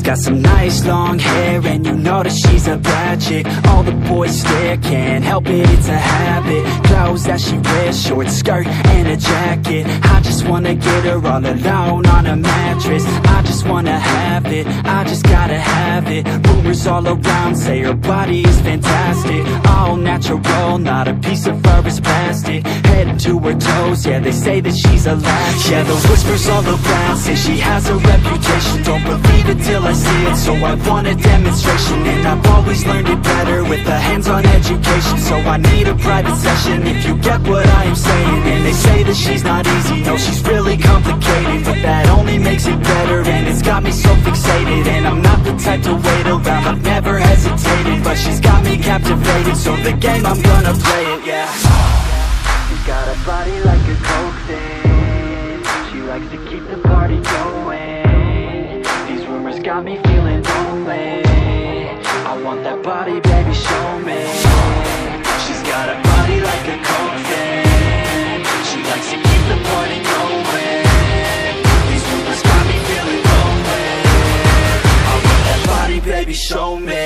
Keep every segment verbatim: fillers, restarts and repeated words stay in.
got some nice long hair, and you know that she's a bad chick. All the boys stare, can't help it, it's a habit. Clothes that she wears, short skirt and a jacket. I just wanna get her all alone on a mattress. I just wanna have it, I just gotta have it. Rumors all around say her body is fantastic. All natural, not a piece of fur is plastic. Head to her toes, yeah, they say that she's a latch. Yeah, the whispers all around say she has a reputation. Don't believe it till I see it, so I want a demonstration. And I've always learned it better with a hands-on education. So I need a private session, if you get what I am saying. And they say that she's not easy, no, she's really complicated. But that only makes it better, and it's got me so fixated. And I'm not the type to wait around, I've never hesitated. But she's got me captivated, so the game, I'm gonna play it, yeah. She's got a body like a coke thing. She likes to keep the party going. These rumors got me feeling lonely. I want that body, baby, show me. She's got a body like a coke thing. She likes to keep the party going. These rumors got me feeling lonely. I want that body, baby, show me.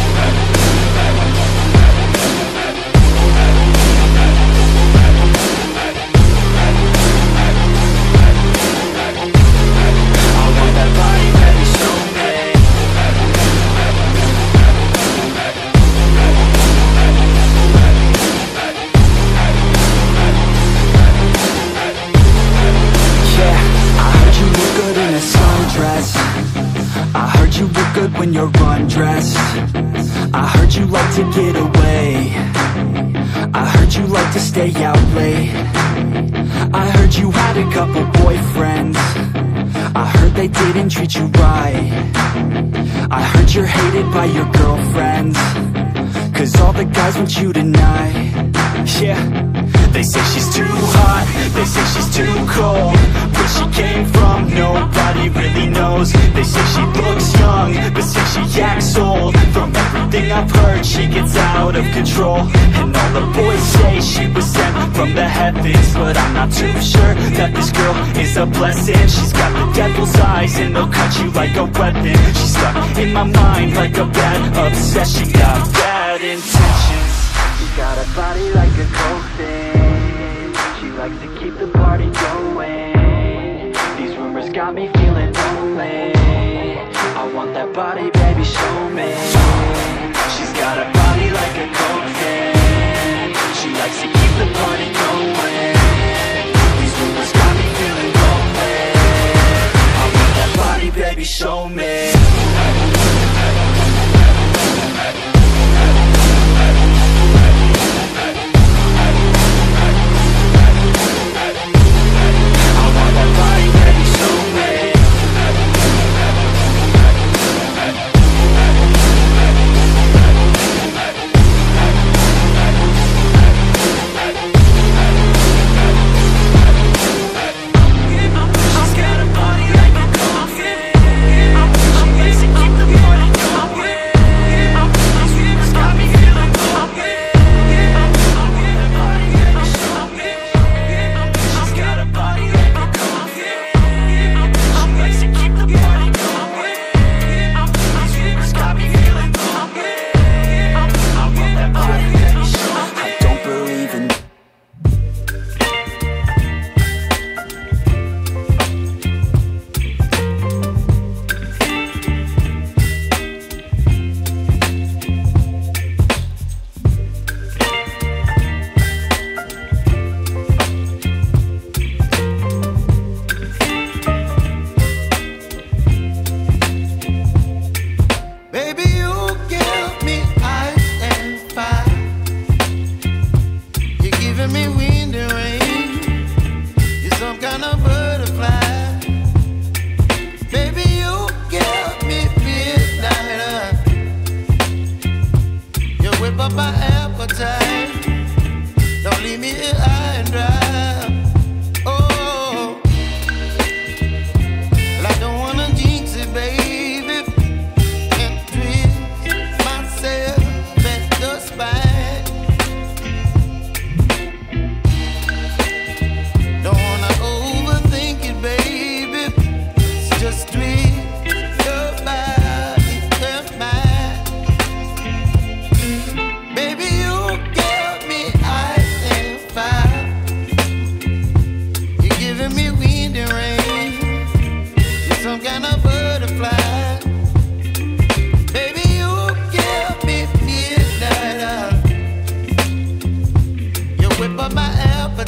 I heard you look good when you're undressed. I heard you like to get away. I heard you like to stay out late. I heard you had a couple boyfriends. I heard they didn't treat you right. I heard you're hated by your girlfriends, cause all the guys want you tonight. Yeah, they say she's too hot, they say she's too cold. Where she came from, nobody really knows. They say she looks young, but say she acts old. From everything I've heard, she gets out of control. And all the boys say she was sent from the heavens, but I'm not too sure that this girl is a blessing. She's got the devil's eyes and they'll cut you like a weapon. She's stuck in my mind like a bad obsession. Got bad intentions. She's got a body like a coke thing. She likes to keep the party going. These rumors got me feeling lonely. I want that body, baby, show me. She's got a body like a coke thing. She likes to keep the party going. These rumors got me feeling lonely. I want that body, baby, show me. Just tweet your back.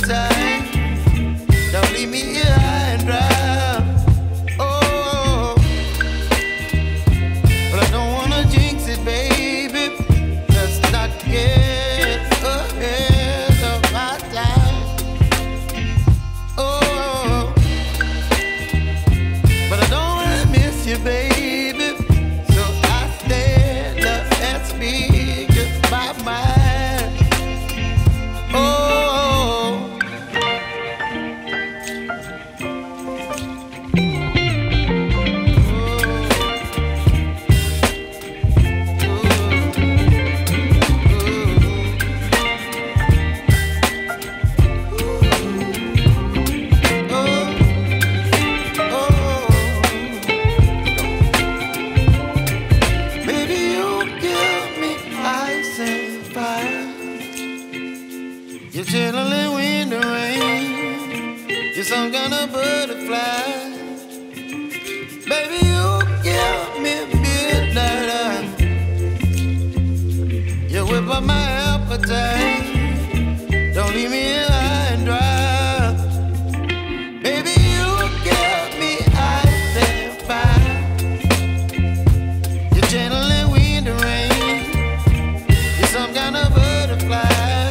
appetite. Don't leave me here high and dry. Oh, but I don't wanna jinx it, baby. Let's not get ahead of my time. Oh, but I don't wanna miss you, baby. So I stand up and speak just my mind. Oh. You're chilling wind and rain. You're some kind of butterfly. Baby, you give me midnight. You whip up my appetite. Don't leave me here high and dry. Baby, you give me ice and fire. You're channeling wind and rain. You're some kind of butterfly.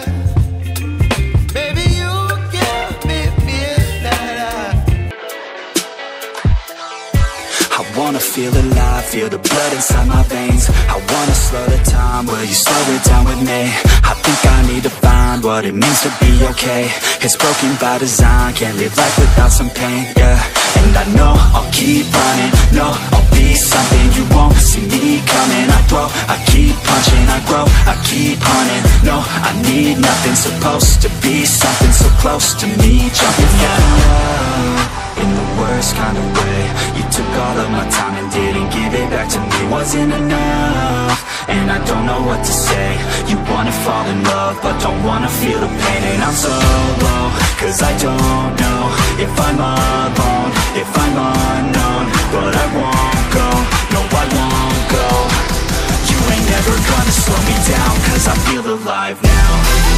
I wanna feel alive, feel the blood inside my veins. I wanna slow the time, will you slow it down with me? I think I need to find what it means to be okay. It's broken by design, can't live life without some pain, yeah. And I know I'll keep running, no, I'll be something you won't see me coming. I throw, I keep punching, I grow, I keep hunting. No, I need nothing, supposed to be something so close to me. Jumping out in the worst kind of way. You took all of my time and didn't give it back to me. Wasn't enough, and I don't know what to say. You wanna fall in love, but don't wanna feel the pain. And I'm so low, cause I don't know if I'm alone, if I'm unknown. But I won't go, no I won't go. You ain't never gonna slow me down, cause I feel alive now.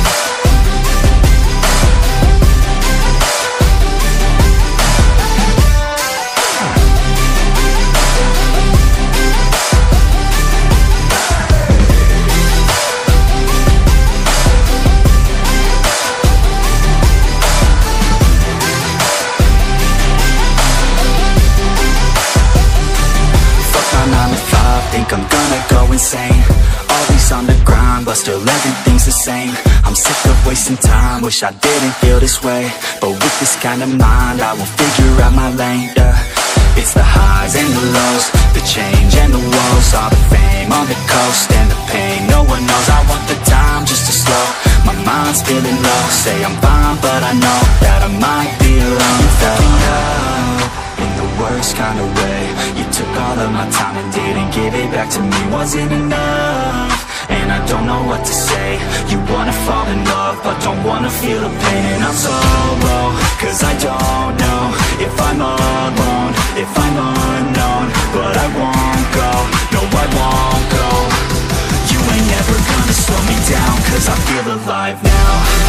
Think I'm gonna go insane. Always on the grind, but still everything's the same. I'm sick of wasting time, wish I didn't feel this way. But with this kind of mind, I will figure out my lane, yeah. It's the highs and the lows, the change and the woes. All the fame on the coast and the pain no one knows. I want the time just to slow, my mind's feeling low. Say I'm fine, but I know that I might be alone. Fell in the worst kind of way. You took all of my time and didn't give it back to me. Wasn't enough, and I don't know what to say. You wanna fall in love, but don't wanna feel the pain. And I'm so low, cause I don't know if I'm alone, if I'm unknown. But I won't go, no I won't go. You ain't never gonna slow me down, cause I feel alive now.